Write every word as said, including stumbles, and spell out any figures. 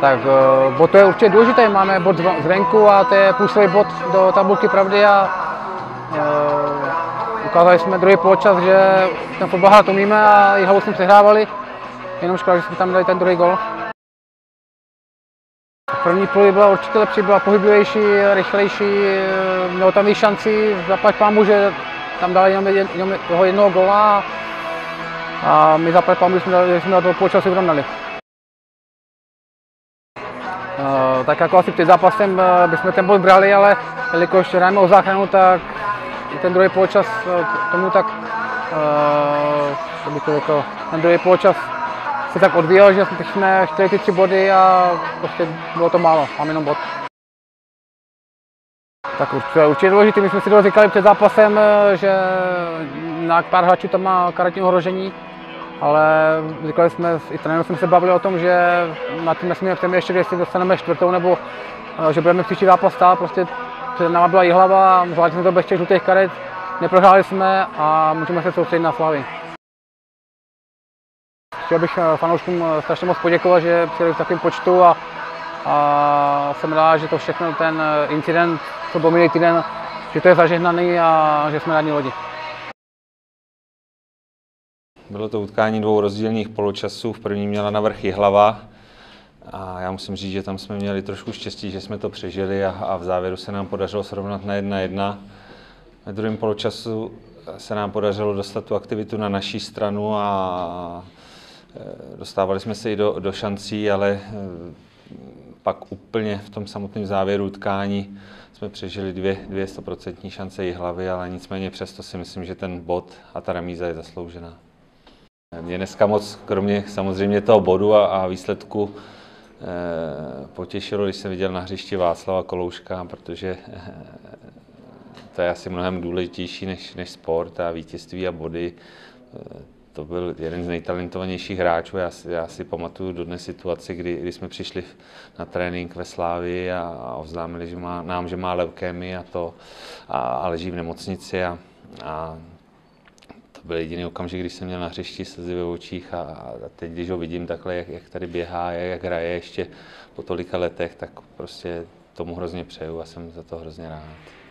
Tak bod to je určitě důležité, máme bod zvenku a to je půlsový bod do tabulky pravdy a uh, ukázali jsme druhý poločas, že ten fotbal hrát umíme a Jihlavou jsme přehrávali, jenom škoda, že jsme tam dali ten druhý gol. První půl byla určitě lepší, byla pohyblivější, rychlejší, mělo tam víc šanci, zaplať pámu, že tam dali jenom, jenom toho jednoho gola a my zaplať pámu, že jsme, dali, že jsme na toho poločasu vyrovnali. Uh, tak jako asi před zápasem uh, bychom ten bod brali, ale jelikož hrajeme o záchranu, tak i ten druhý poločas uh, tomu tak, uh, bych to řekl, ten druhý poločas se tak odvíjel, že jsme chtěli ty tři body a prostě bylo to málo, máme jenom bod. Tak určitě, určitě důležitý, my jsme si to říkali před zápasem, že na pár hráčů tam má karetní ohrožení, ale říkali jsme, i trenéru jsme se bavili o tom, že na tím nesmíme přemýšlet, jestli dostaneme čtvrtou nebo že budeme příští zápas stát, prostě před náma byla Jihlava, zvládli jsme to bez těch žlutých karet, neprohráli jsme a můžeme se soustředit na Slavii. Chtěl bych fanouškům strašně moc poděkovat, že přijeli v takovém počtu a, a jsem rád, že to všechno, ten incident, co byl minulý týden, že to je zažehnaný a že jsme na jedné lodi. Bylo to utkání dvou rozdílných poločasů, v první měla navrch Jihlava a já musím říct, že tam jsme měli trošku štěstí, že jsme to přežili a, a v závěru se nám podařilo srovnat na jedna jedna. Ve druhém poločasu se nám podařilo dostat tu aktivitu na naší stranu a dostávali jsme se i do, do šancí, ale pak úplně v tom samotném závěru utkání jsme přežili dvě, dvě stoprocentní šance Jihlavy, ale nicméně přesto si myslím, že ten bod a ta remíza je zasloužená. Mě dneska moc, kromě samozřejmě toho bodu a, a výsledku, eh, potěšilo, když jsem viděl na hřišti Václava Kolouška, protože eh, to je asi mnohem důležitější než, než sport a vítězství a body. Eh, to byl jeden z nejtalentovanějších hráčů. Já si, já si pamatuju dodnes situaci, kdy, kdy jsme přišli na trénink ve Slávii a, a oznámili že má, nám, že má leukémii a, to, a, a leží v nemocnici. A, a to byl jediný okamžik, když jsem měl na hřišti slzy ve očích a, a teď, když ho vidím takhle, jak, jak tady běhá, jak, jak hraje ještě po tolika letech, tak prostě tomu hrozně přeju a jsem za to hrozně rád.